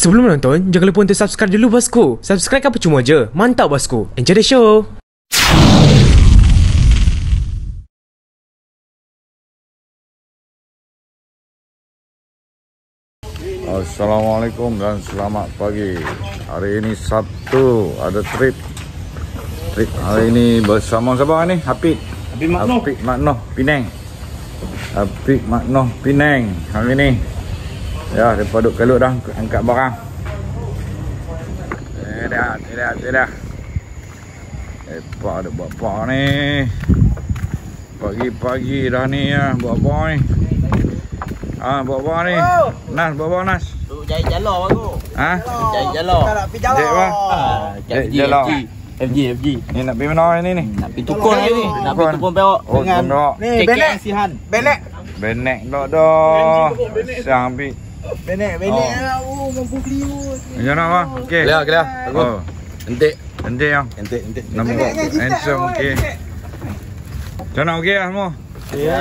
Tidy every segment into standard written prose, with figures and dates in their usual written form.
Sebelum menonton, jangan lupa untuk subscribe dulu bosku. Subscribe kan percuma je. Mantap bosku. Enjoy the show. Assalamualaikum dan selamat pagi. Hari ini Sabtu, ada trip hari ini bersama siapa ni? Hafid Maknoh Penang. Hafid Maknoh Penang hari ni. Ya, depa duk kelut dah angkat barang. Tidak. Depa ada buat apa ni? Pagi-pagi dah ni ya, buat apa ni? Buat apa ni? Nas, buat apa Nas? Jahit jala baru. Jahit jala. Jahit jala. FG. Ni nak pergi mana ni? Nak pergi tukun ni. Nak pergi tukun Perak. Oh, tukun Perak. Ni benek sihan. Benek dah. Siang ambil. Benek. Mampu beli. Macam mana bang? Okey. Clear. Bagus. Entik yang. Entik. Nampak handsome okey. Macam mana okey lah semua? Ya.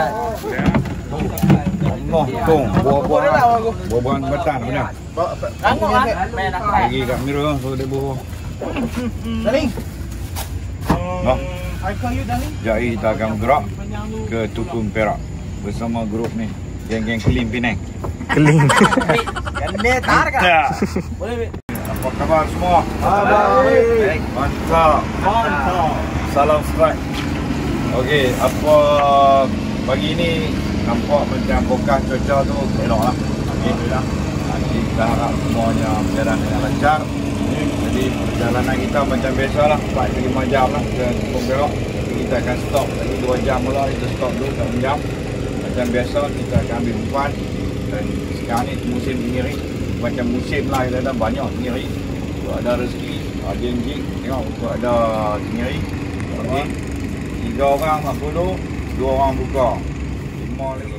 Tong, buah-buahan batan punya. Rangkuk kan? Bagi kat Mira so dia buah. Darling. Noh. Jadi kita akan bergerak ke Tukun Perak bersama grup ni. Geng-geng Keling Penang. Kan metar kan? Boleh. Apa khabar semua? Baik. Mantap. Salam strike. Okey, apa pagi ni nampak macam fokus cuaca tu elok lah. Alhamdulillah. Kita harap semuanya berjalan dengan lancar. Jadi perjalanan kita macam biasa lah, 4-5 jam lah ke Tukun Perak. Kita akan stop lagi 2 jam pula, kita stop dulu 1 jam. Macam biasa kita akan ambil umpan. Dan sekarang ni musim sendiri, macam musim lah kita dah banyak sendiri. Untuk ada rezeki, jeng-jeng, tengok untuk ada sendiri. Okey. 3 orang 40, 2 orang buka. 5 lagi.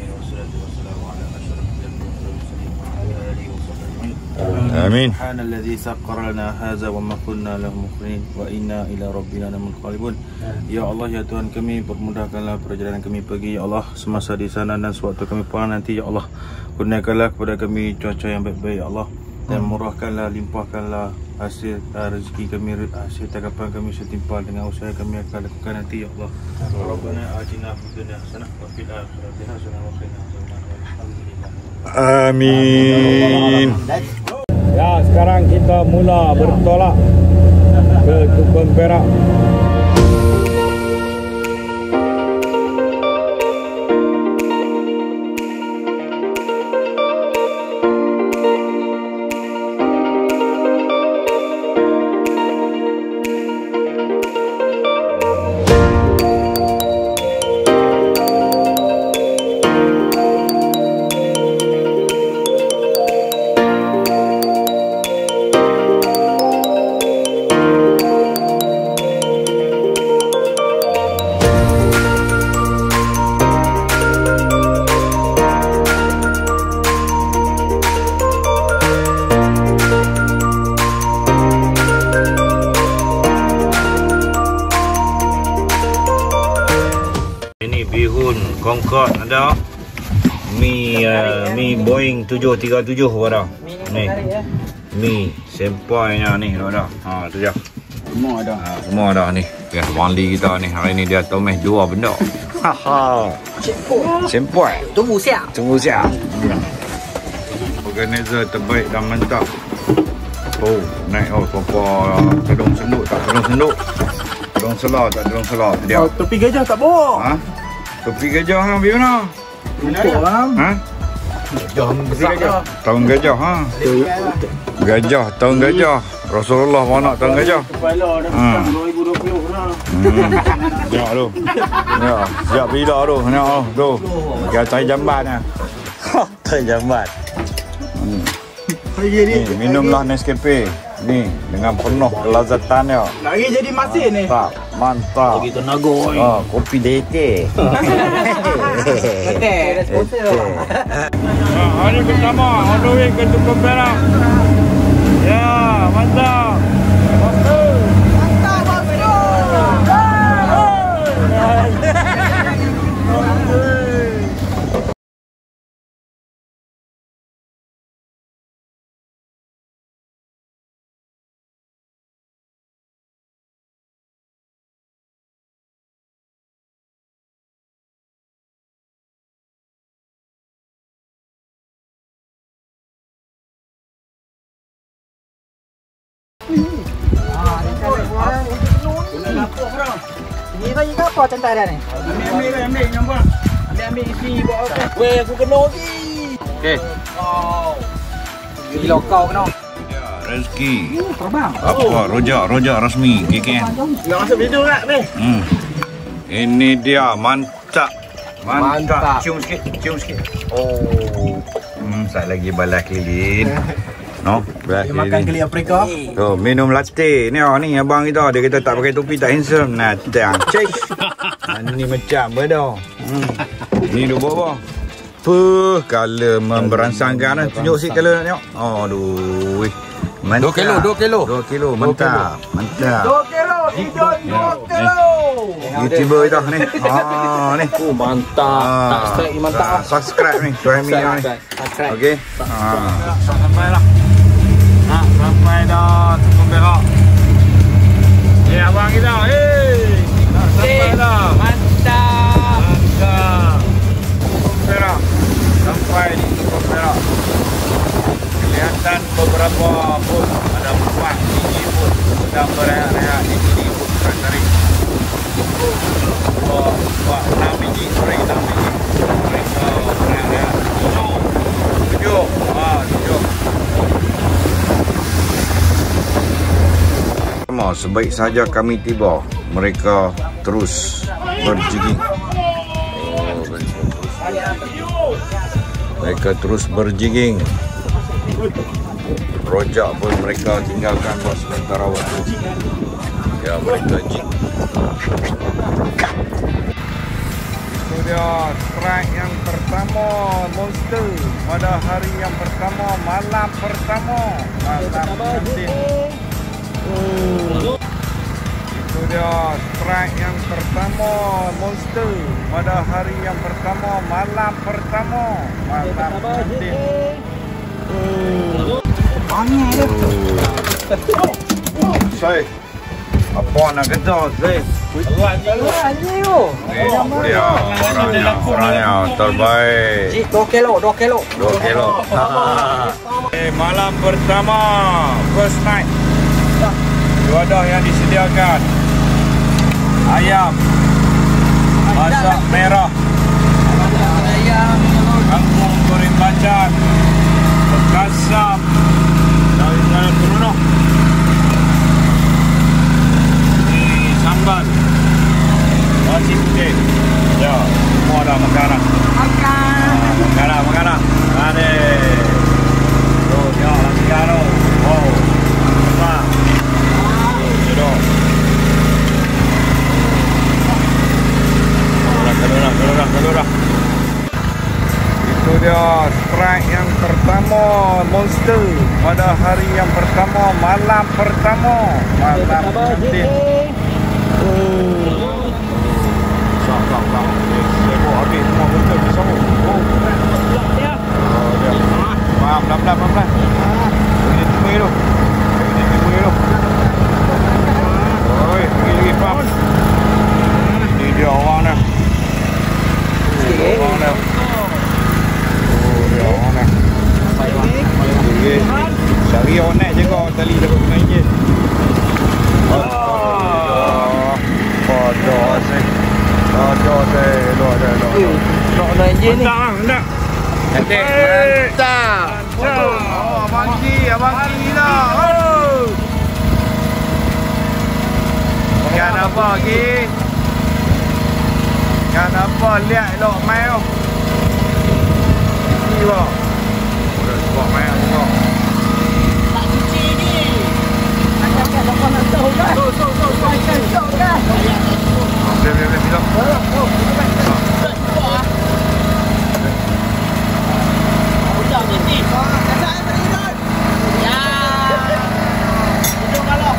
Amin. Subhanalladzi sakhkhara lana hadza wa ma kunna lahu muqrinin wa inna ila rabbina lamunqalibun. Ya Allah, ya Tuhan kami, permudahkanlah perjalanan kami pergi ya Allah, semasa di sana dan sewaktu kami pulang nanti ya Allah. Kurniakanlah kepada kami cuaca yang baik-baik ya Allah, dan murahkanlah, limpahkanlah hasil rezeki kami, hasil tangkapan kami setimpal dengan usaha kami akan lakukan nanti ya Allah. Rabbana atina fid dunya hasanah wa fil akhirati hasanah wa qina adzabannar. Amin. Ya, sekarang kita mula bertolak ke Tukun Perak. Concorde ada, mi Boeing 737 ada. Ni mi sempainya ni ada. Tu je. Semua ada. Semua ada ni. Ya, wali kita ni hari ni dia tomeh 2 benda. Sempai. Tunggu siap. Organizer terbaik dan mantap. Oh, naik apa tolong senduk tak tolong senduk. Tolong selah. Dia. Topi gajah tak bawa. Topi gajah ha, pergi mana? Untuk lah. Tahun gajah ha. Gajah, tahun gajah. Rasulullah mana tahun gajah? Ha. 2020 lah. Tengok tu. Ya, siap bila tu. Tengok tu. Dia cari jamban ah. Tak jambat. Ni, minumlah Nescafe. Ni, dengan penuh kelazatannya. Lagi jadi masin ni. Mantap. Begitu nago. Kopi dete. Hari pertama on the way ke Tukun Perak. Ya, mantap. Ini kau ingat apa cantik dah ni? Ambil nampak. Ambil isi buat apa? Weh, aku kena lagi. Okey. Wow. Gila kau kena. Rezeki. Terbang. Apa? Rojak rasmi KKN. Nak masuk video tak ni? Ini dia mantap. Cium sikit. Oh. Sat lagi balas keliling. No, balas Dia makan keli Afrika. Tu, minum latte. Ni abang kita. Dia kata tak pakai topi tak handsome. Natang. Cek. Ni macam apa dah. Ni dia buat apa? Color memberansangkan. Tunjuk sikit color nak tengok. Aduh. Mantap. 2 kilo. Mantap. 2 kilo. Hidung 2 kilo. YouTuber kita ni. Ni. Mantap. Tak strike ni mantap. Subscribe ni. Tuan Mina ni. Subscribe. Okey. Sampai lah. Sampai dah Tukang Perak. Abang kita. Sampai dah. Mantap. Tukang Perak. Sampai di Tukang Perak. Kelihatan beberapa bot. Ada 4 biji bot. Sedang berehat-rehat di sini bot tarik. 6 biji. Mereka 6 biji. Mereka berehat-rehat. 7. 7. Sebaik saja kami tiba, mereka terus berjeging. Rojak pun mereka tinggalkan buat sementara waktu. Ya, mereka jig. Itu dia strike yang pertama Monster pada hari yang pertama, malam pertama. Itu dia strike yang pertama Monster pada hari yang pertama, malam pertama. Banyak dia. Saya apa nak kata saya? Anjing tu. Dia orangnya terbaik. 2 kilo. Malam pertama, first night. Wadah yang disediakan. Ayam masak merah, kangkung goreng bacang, bekasam, daun daun berunuh. Ini sambal, nasi putih. Ya, semua ada makanan. Makanan. Ada. Tuh, ya, makanan. Wow. Besar. Kelurah. Itu dia strike yang pertama Monster pada hari yang pertama, malam pertama. Sibuk habis semua betul di sana. Pelan-pelan. Ini tunggu dulu. Oi, pergi pam. Ini dia orang ni. Cari onek je kau tali takut kena injin. Padah saya. Nak nak enjin ni. Mantap. Abang Ki lah. Kan apa Ki? Kan apa lihat elok mai tu. Ni ba. Dah sebab mai tengok. Tak cuci ni. Agak lepas nak tahu kan. So kan. Biar bilang. Udah mesti. Kasar berikan. Ya. Hidup kalau.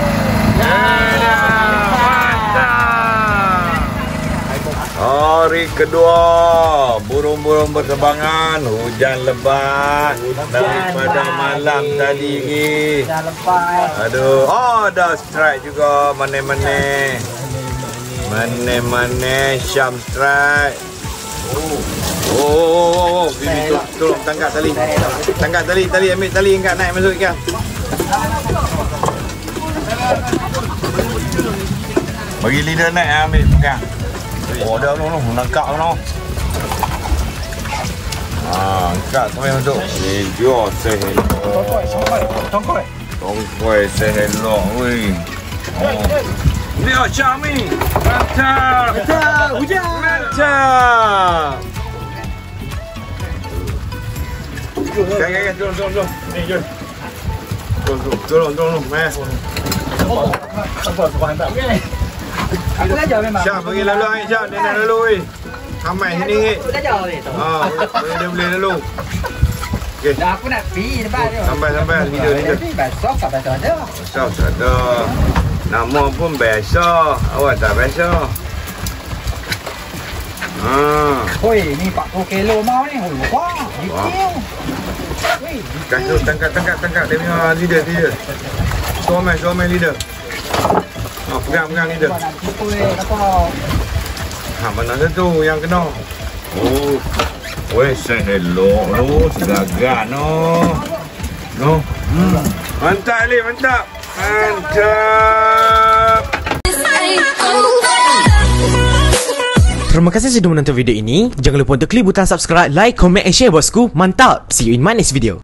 Hari kedua, burung-burung berterbangan, hujan lebat daripada malam tadi ni. Dah lepas. Aduh, ada strike juga, mana-mana Syam strike. Oh, ini tolong tangkap tali, ambil tali angkat naik masuk ikan. Bagi leader naik ambil pegang. Oh dah tu nangkap tu. Angkat tu yang tu. Ni dia sehelo. Tongkoi sehelo weh. Ni macam ni. Mantap. Hujan. Mantap. Guys, tolong. Ni jom. Tolong, mai. Aku dah jauh memang. Syah pergi lalu ai Syah, dia nak lalu weh. Sampai sini ni. Aku dah jauh ni. Boleh lalu. Okey. Dah aku nak pergi depan tu. Sampai leader. Besok tak ada. Besar tak ada. Nama pun biasa. Awak tak biasa. Hoi, ni 40 kilo mau ni. Wah, detail. Weh, Kasih tangkap dia punya leader. Suami leader. Pegang leader. nanti apa? Mana tu yang kena? Oh. Weh, sehelo lu, segagak no. Mantap Ali, mantap. Terima kasih sudah menonton video ini. Jangan lupa untuk klik butang subscribe, like, comment and share bosku. Mantap. See you in my next video.